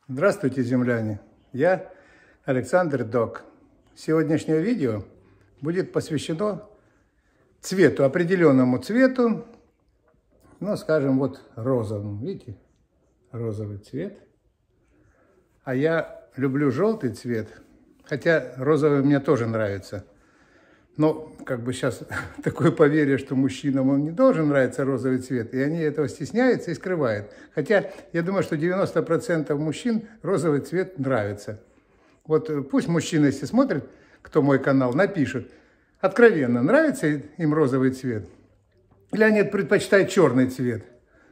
Здравствуйте, земляне! Я Александр Док. Сегодняшнее видео будет посвящено цвету, определенному цвету, ну, скажем, вот розовому. Видите? Розовый цвет. А я люблю желтый цвет, хотя розовый мне тоже нравится. Но как бы сейчас такое поверье, что мужчинам он не должен нравиться розовый цвет, и они этого стесняются и скрывают. Хотя я думаю, что 90% мужчин розовый цвет нравится. Вот пусть мужчины, если смотрят, кто мой канал, напишут, откровенно, нравится им розовый цвет? Или они предпочитают черный цвет?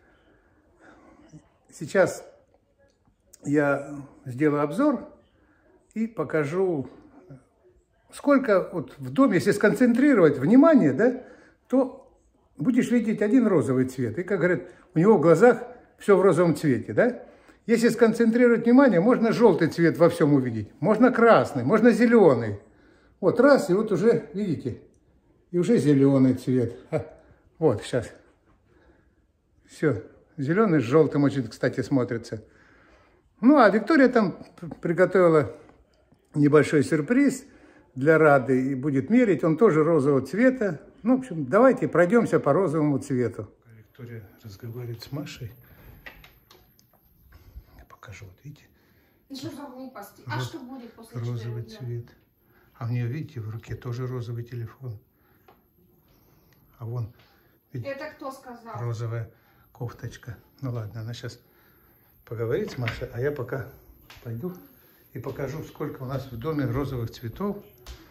Сейчас я сделаю обзор и покажу, сколько вот в доме, если сконцентрировать внимание, да, то будешь видеть один розовый цвет. И, как говорят, у него в глазах все в розовом цвете, да. Если сконцентрировать внимание, можно желтый цвет во всем увидеть, можно красный, можно зеленый. Вот раз, и вот уже, видите, и уже зеленый цвет. Вот, сейчас. Все, зеленый с желтым очень, кстати, смотрится. Ну, а Виктория там приготовила небольшой сюрприз для Рады и будет мерить. Он тоже розового цвета. Ну, в общем, давайте пройдемся по розовому цвету. Виктория разговаривает с Машей. Я покажу, вот видите? Что за глупости? А что будет после розовый цвет. А у нее, видите, в руке тоже розовый телефон. А вон, видите, это кто сказал? Розовая кофточка. Ну ладно, она сейчас поговорит с Машей, а я пока пойду и покажу, сколько у нас в доме розовых цветов.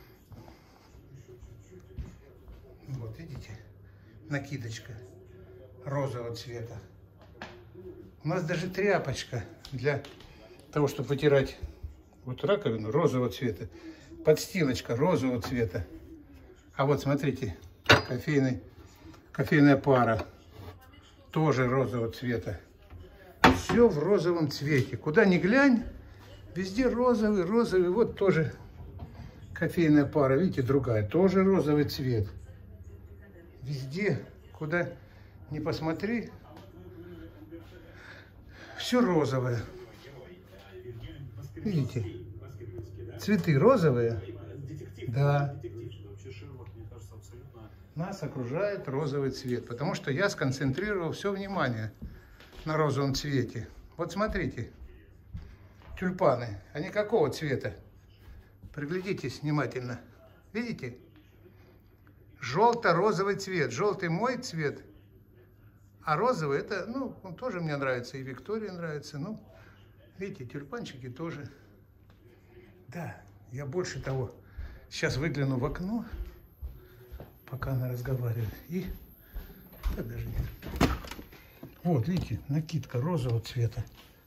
Вот, видите, накидочка розового цвета. У нас даже тряпочка для того, чтобы вытирать вот раковину розового цвета. Подстилочка розового цвета. А вот смотрите, кофейная пара тоже розового цвета. Все в розовом цвете. Куда ни глянь, везде розовый, розовый. Вот тоже кофейная пара, видите, другая, тоже розовый цвет. Везде, куда ни посмотри, все розовое. Видите, цветы розовые, да. Нас окружает розовый цвет, потому что я сконцентрировал все внимание на розовом цвете. Вот смотрите, тюльпаны, они какого цвета? Приглядитесь внимательно. Видите? Желто-розовый цвет. Желтый мой цвет, а розовый это, ну, он тоже мне нравится, и Виктории нравится. Ну, видите, тюльпанчики тоже. Да, я больше того, сейчас выгляну в окно, пока она разговаривает. И, да, даже нет. Вот, видите, накидка розового цвета.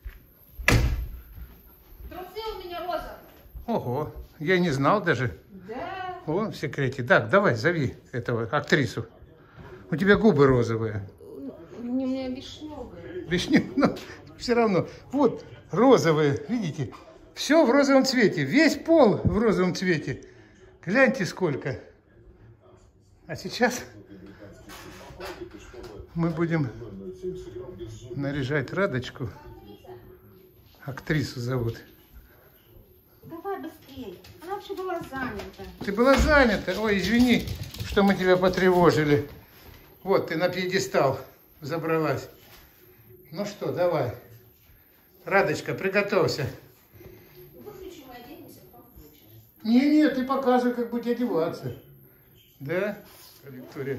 Трусы у меня розовые. Ого, я не знал даже. Да. О, в секрете. Так, давай, зови этого актрису. У тебя губы розовые. У меня вишневые. Вишневые, но все равно. Вот, розовые, видите? Все в розовом цвете. Весь пол в розовом цвете. Гляньте, сколько. А сейчас мы будем наряжать Радочку. Актрису зовут. Давай быстрее. Она вообще была занята. Ты была занята? Ой, извини, что мы тебя потревожили. Вот, ты на пьедестал забралась. Ну что, давай. Радочка, приготовься. Выключи, мы оденемся, потом включишь. Не, ты показывай, как будете одеваться. Да, Виктория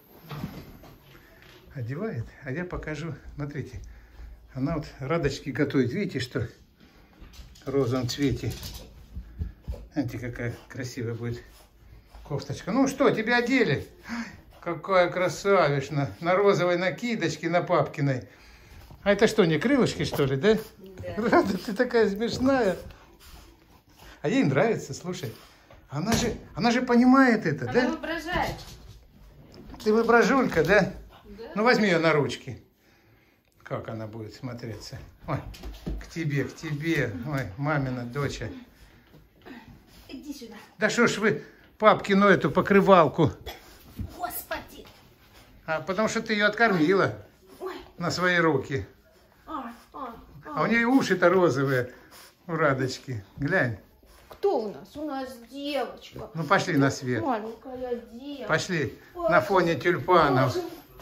одевает, а я покажу. Смотрите, она вот Радочки готовит. Видите, что в розовом цвете. Смотрите, какая красивая будет кофточка. Ну что, тебя одели? Какая красавишна. На розовой накидочке, на папкиной. А это что, не крылышки, что ли, да? Да. Рада, ты такая смешная. А ей нравится, слушай. Она же понимает это, да? Она воображает. Ты воображулька, да? Да. Ну, возьми ее на ручки. Как она будет смотреться. Ой, к тебе. Ой, мамина доча. Иди сюда. Да что ж вы папкину эту покрывалку? Господи. А потому что ты ее откормила. Ой. На свои руки. А у нее уши-то розовые у Радочки. Глянь. Кто у нас? У нас девочка. Ну пошли на свет. Маленькая девочка. Пошли на фоне тюльпанов.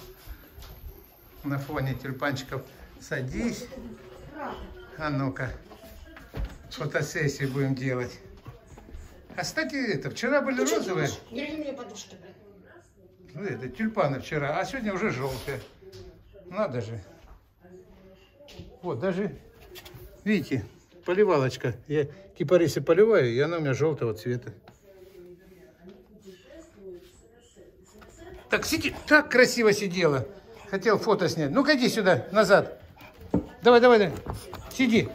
На фоне тюльпанчиков садись. А ну-ка, фотосессию будем делать. А, кстати, это, вчера были розовые. Бери мне подушки, блин. Ну, это тюльпаны вчера, а сегодня уже желтые. Надо же. Вот, даже, видите, поливалочка. Я кипарисы поливаю, и она у меня желтого цвета. Так, сиди, так красиво сидела. Хотел фото снять. Ну-ка, иди сюда, назад. Давай, давай, давай. Сиди.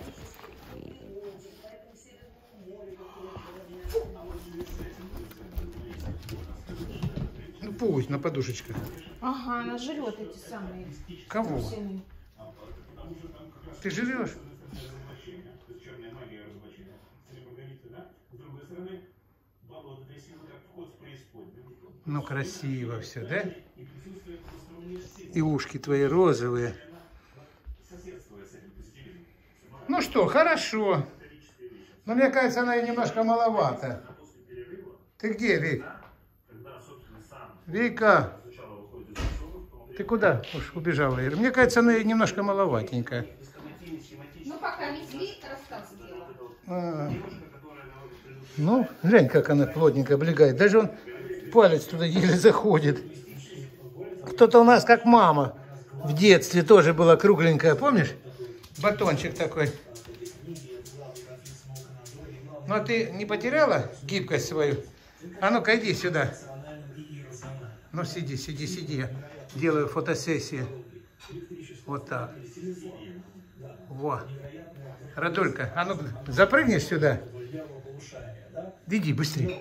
Ну, пусть на подушечках. Ага, она жрет эти самые. Кого? Трусины. Ты жрешь? Ну, красиво все, да? И ушки твои розовые. Ну что, хорошо. Но мне кажется, она и немножко маловато. Ты где, Вик? Вика, ты куда уж убежала? Мне кажется, она и немножко маловатенькая. Ну, пока не слить, рассказ сделала. Ну, глянь, как она плотненько облегает. Даже он палец туда еле заходит. Кто-то у нас, как мама, в детстве тоже была кругленькая, помнишь? Батончик такой. Ну, а ты не потеряла гибкость свою? А ну-ка, иди сюда. Ну, сиди, сиди, сиди. Я делаю фотосессию. Вот так. Во. Радулька, а ну запрыгнешь сюда. Иди быстрее.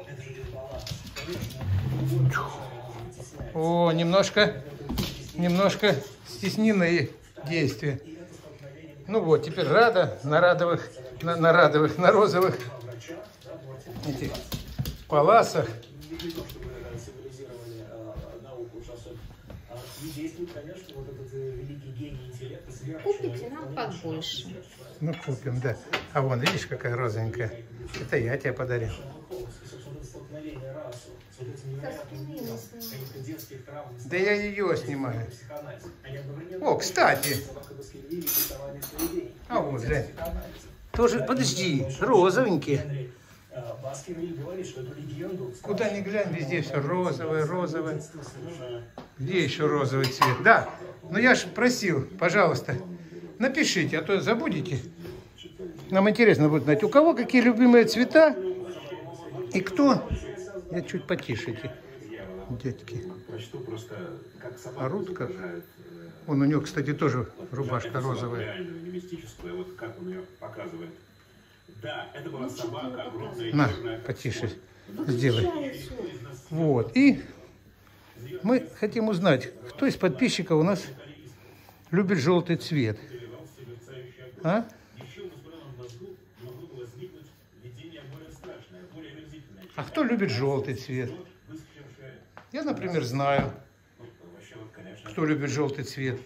О, немножко стесненные действия. Ну вот, теперь Рада на розовых этих паласах. Купите нам побольше. Ну, купим, да. А вон, видишь, какая розовенькая. Это я тебе подарил. Да я ее снимаю. О, кстати. А вот, глянь. Тоже, подожди, розовенькие. Куда ни глянь, везде все розовое, розовое. Где еще розовый цвет? Да, но я же просил, пожалуйста, напишите, а то забудете. Нам интересно будет знать, у кого какие любимые цвета и кто. Я чуть потише эти детки. Орут как. Вон у него, кстати, тоже рубашка розовая. На, потише сделай. Вот. И мы хотим узнать, кто из подписчиков у нас любит желтый цвет. А? А кто любит желтый цвет? Я, например, знаю, кто любит желтый цвет.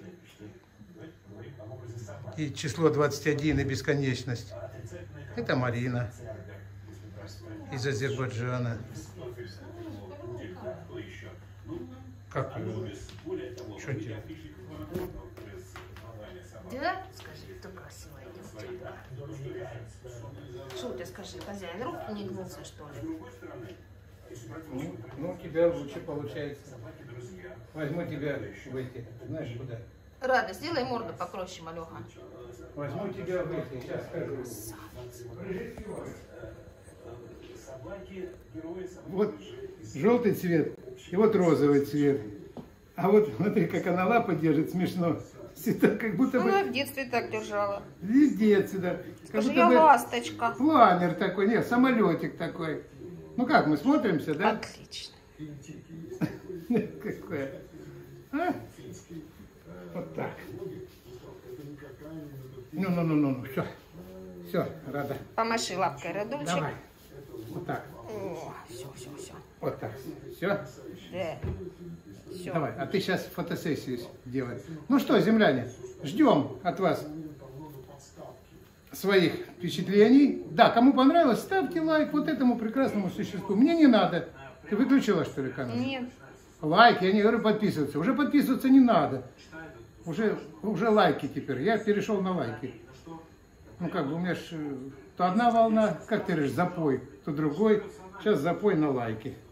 И число 21 и бесконечность. Это Марина из Азербайджана. Как его? Что тебе? Да? Скажи, кто красивая девочка. Что ты скажи, хозяин, руки не гнулся, что ли? Ну, у тебя лучше получается. Возьму тебя в эти, знаешь куда? Рада, сделай морду попроще, малеха. Возьму тебя в эти, сейчас скажу. Вот желтый цвет и вот розовый цвет. А вот смотри, как она лапы держит, смешно. Всегда как будто бы... Она в детстве так держала. Везде отсюда. Скажи, я ласточка. Планер такой, нет, самолетик такой. Ну как, мы смотримся, да? Отлично. Какое? А? Вот так. Ну, все. Все, Рада. Помаши лапкой, Радульчик. Давай. Вот так. О, все. Вот так. Все? Да. Все. Давай, а ты сейчас фотосессию делай. Ну что, земляне, ждем от вас своих впечатлений. Да, кому понравилось, ставьте лайк вот этому прекрасному существу. Мне не надо. Ты выключила, что ли, канал? Нет. Лайк, я не говорю подписываться. Уже подписываться не надо. Уже лайки теперь. Я перешел на лайки. Ну как бы у меня ж то одна волна, как ты говоришь, запой, то другой. Сейчас запой на лайки.